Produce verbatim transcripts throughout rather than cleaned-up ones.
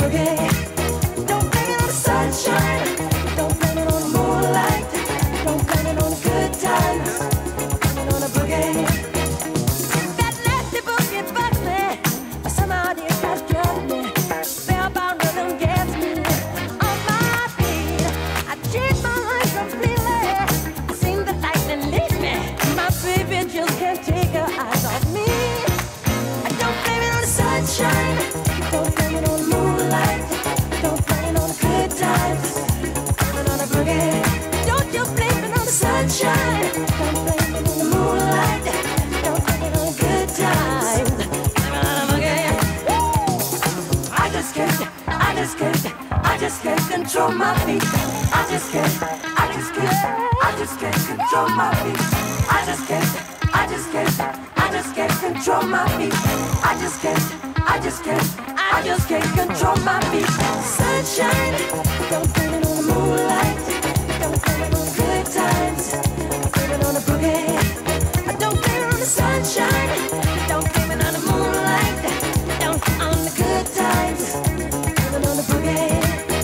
boogie. Don't blame it on the sunshine. Don't blame it on the moonlight. Don't blame it on the good times. Blame it on the boogie. That nasty boogie bugs me. Somehow it has drugged me. Spellbound rhythm gets me on my feet. I changed my life completely. I seen the lightning lead me. My baby just can't take her eyes off me. I don't blame it on the sunshine. Don't blame it on the moonlight. Don't blame it on the good times. Blame it on the boogie. Don't you blame it on the sunshine. Don't blame it on the moonlight. Don't blame it on the good times. Blame it on the boogie. Woo! I just can't, I just can't, I just can't control my feet. I just can't, I just can't, I just can't control my feet. I just can't, I just can't, I just can't control my feet. I just can't, I just can't, I just can't control my feet. Sunshine, don't blame it on the moonlight. Don't blame it on the good times. Blame it on the boogie. Don't blame it on the sunshine. Don't blame it on the moonlight. Don't on the good times. Blame it on the boogie.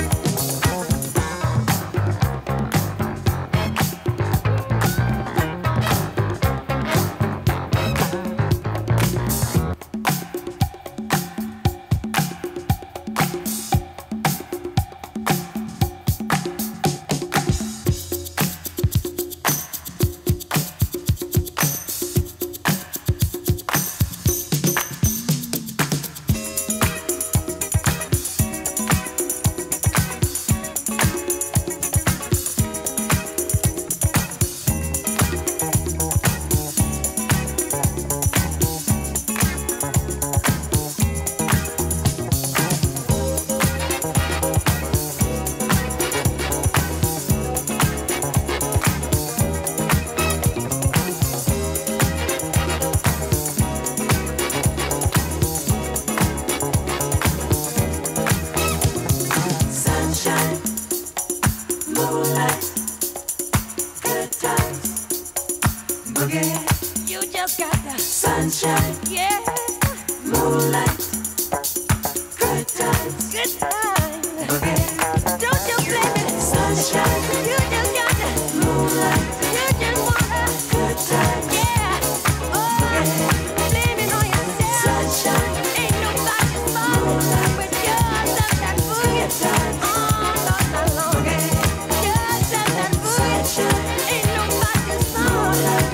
You just got the sunshine, yeah. Moonlight, good times, good times. Boogie. Don't you blame it, sunshine. You just got the moonlight. You just want a good time, yeah. Oh, boogie. Blame it on yourself, sunshine. Ain't nobody's fault but yours and that boogie time. Oh, Lord, Lord, Lord. Boogie. Yours and that boogie sunshine. Ain't nobody's fault.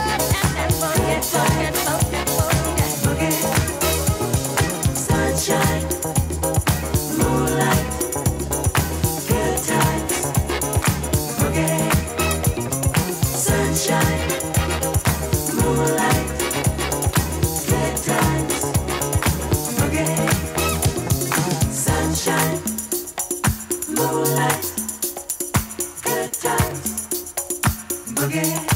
Sunshine, moonlight, good times, boogie. Sunshine, moonlight, good times, boogie. Sunshine, moonlight, good times, boogie.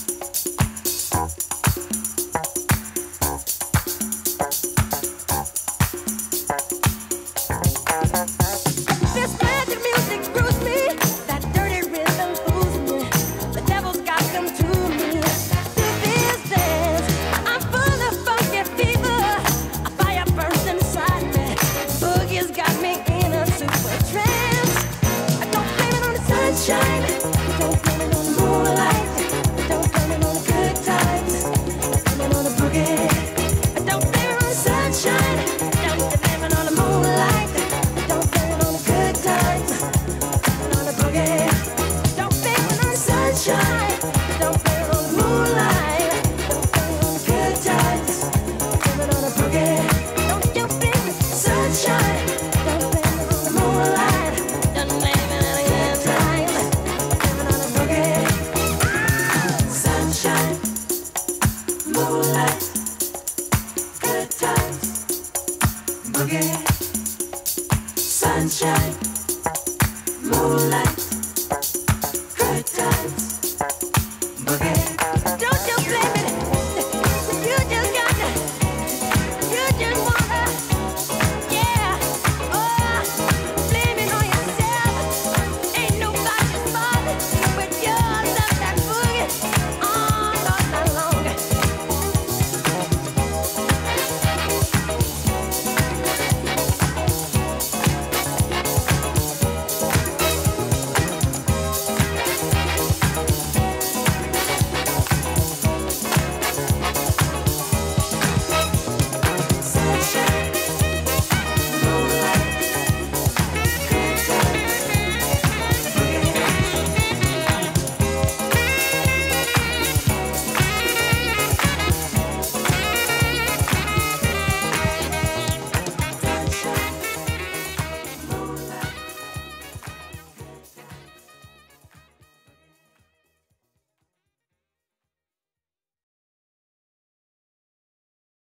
This magic music brews me, that dirty rhythm fools me. The devil's got them to me. To this dance, I'm full of funky fever. A fire burns inside me. Boogie's got me in a super trance. I don't blame it on the sunshine. Don't blame it on the moonlight. Don't blame it on the good times. Blame it on the boogie. Don't blame it on the sunshine. Don't blame it on the moonlight. Don't blame it on the good times. Blame it on the boogie. Don't blame it on the sunshine. Don't blame it on the moonlight. Don't blame it on the good times. Blame it on the boogie. Don't you blame it, sunshine. Don't blame it on the moonlight. Don't blame it on the good times. Blame it on the boogie. Sunshine, moonlight, good times, boogie. Sunshine, moonlight.